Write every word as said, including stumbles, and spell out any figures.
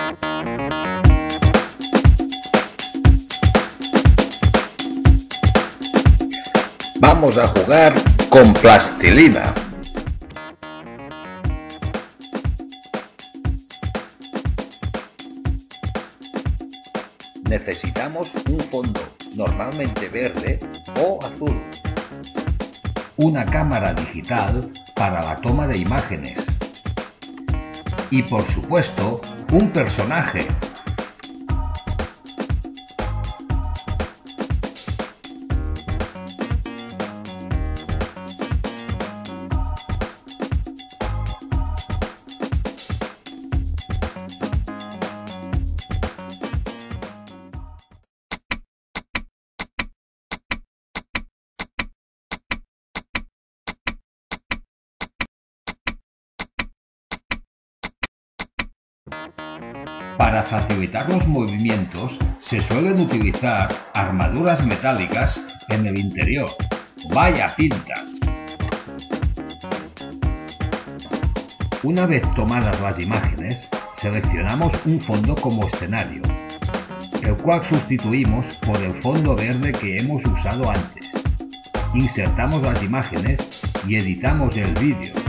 Vamos a jugar con plastilina. Necesitamos un fondo, normalmente verde o azul. Una cámara digital para la toma de imágenes. Y por supuesto, un personaje. Para facilitar los movimientos se suelen utilizar armaduras metálicas en el interior. ¡Vaya pinta! Una vez tomadas las imágenes, seleccionamos un fondo como escenario, el cual sustituimos por el fondo verde que hemos usado antes. Insertamos las imágenes y editamos el vídeo.